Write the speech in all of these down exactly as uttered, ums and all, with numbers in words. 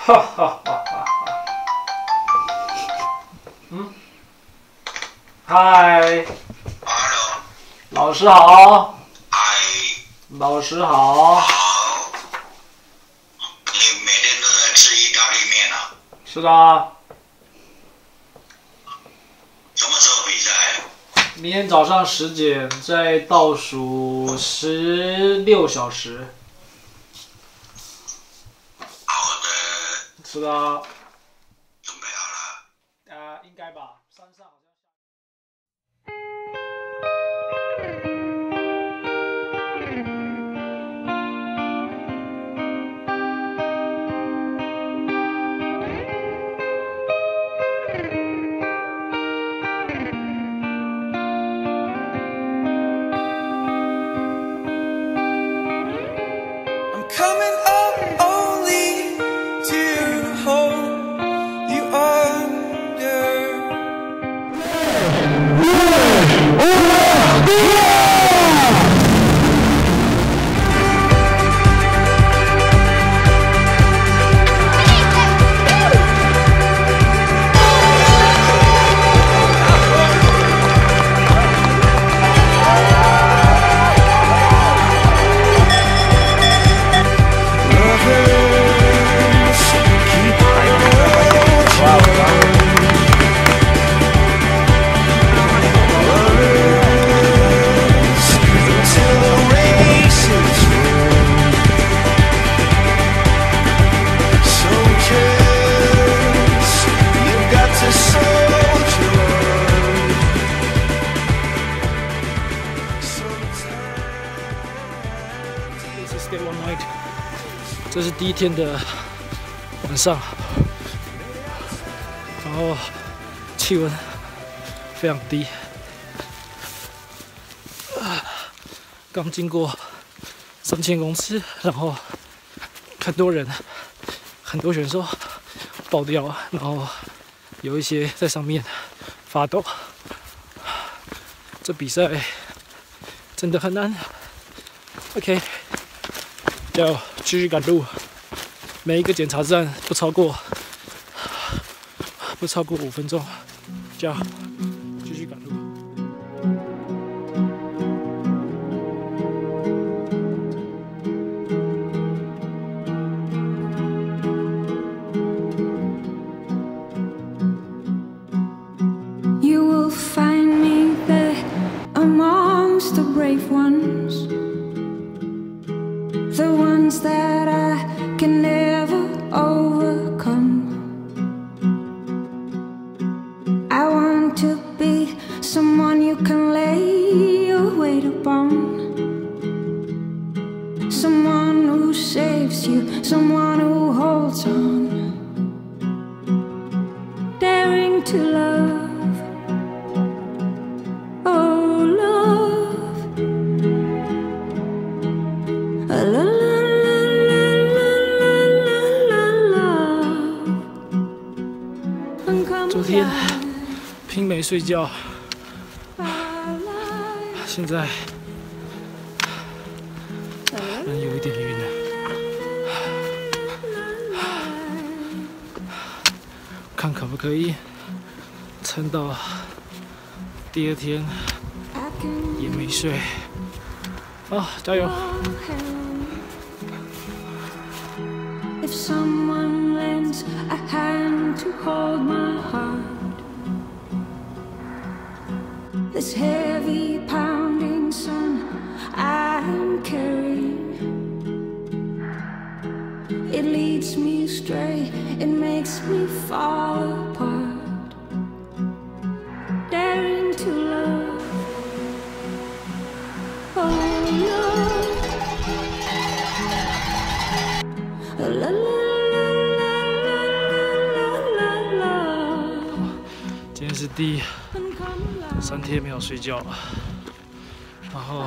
哈哈哈哈！嗯，嗨， Hello， 老师好。 嗨， 老师好。 好。你每天都在吃意大利面啊？ 是的。 什么时候比赛？ 明天早上十点，在倒数十六小时。 好的。 是的。 准备好了？ 啊、应该吧，山上好像。 Coming up only to hold you under. Stay one night， 这是第一天的晚上，然后气温非常低，刚经过三千公尺，然后很多人，很多选手爆掉，然后有一些在上面发抖，这比赛真的很难。OK。要继续赶路，每一个检查站不超过不超过五分钟，加油，继续赶路。 You will find me there amongst the brave ones. The ones that I can never overcome. I want to be someone you can lay your weight upon. Someone who saves you, someone who holds on. Daring to love, oh love. La la la la la la. 昨天拼没睡觉，现在人有一点晕了。看可不可以撑到第二天也没睡。啊，加油！ If someone lends a hand to hold my heart, this heavy pounding sun I'm carrying, it leads me astray, it makes me fall apart. Daring to love, oh love. La la la la la la. 今天是第三天没有睡觉，然后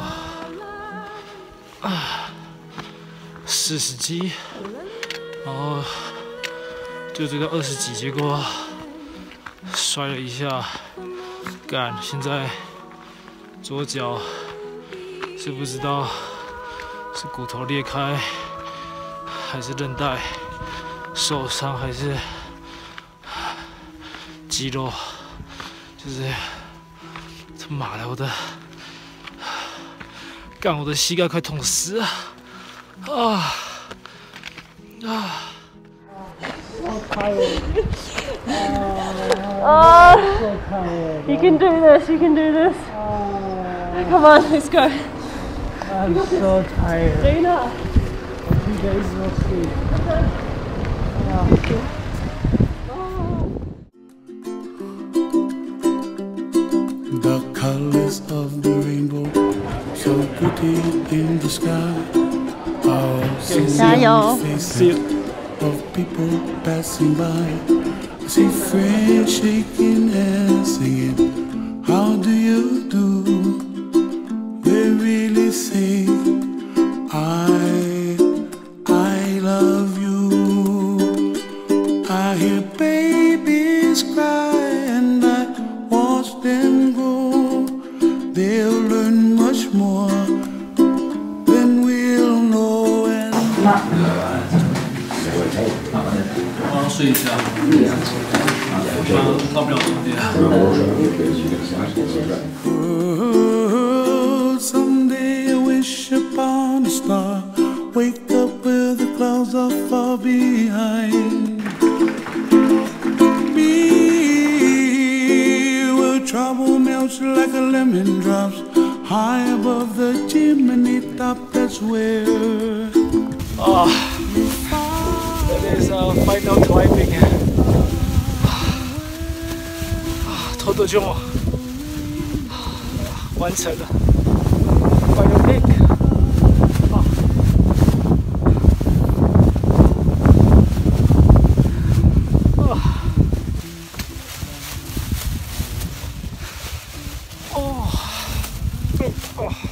啊四十几，然后就追到二十几，结果摔了一下，干！现在左脚是不知道是骨头裂开还是韧带受伤还是肌肉，就是他妈的，我的干我的膝盖快痛死了啊啊！ Oh, you can do this, you can do this. Come on, let's go. I'm so tired. Dina. Two days no sleep. The colors of the rainbow, so pretty in the sky. I'll see the faces of people passing by. I see friends shaking hands, singing, "How do you do?" They really say, "I, I love you." I hear babies cry and I watch them grow. They'll learn much more than we'll know. And 晚上睡一下，到不了终点。 Someday I wish upon a star, wake up where the clouds are far behind me, where trouble melts like a lemon drops high above the chimney top. That's where. Ah, that is uh, final climbing. Ah, 头多久啊？完成了。 Final peak. Oh. Oh. Oh. Oh.